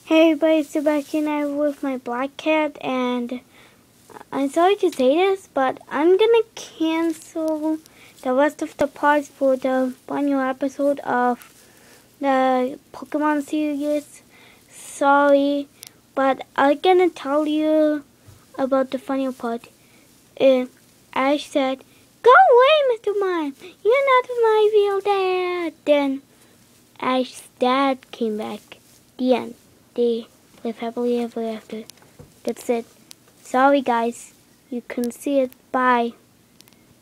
Hey everybody, it's Sebastian. I'm with my black cat, and I'm sorry to say this, but I'm gonna cancel the rest of the parts for the final episode of the Pokemon series. Sorry, but I'm gonna tell you about the final part. Ash said, "Go away, Mr. Mime! You're not my real dad!" Then Ash's dad came back. The end. They live happily ever after. That's it. Sorry guys. You couldn't see it. Bye.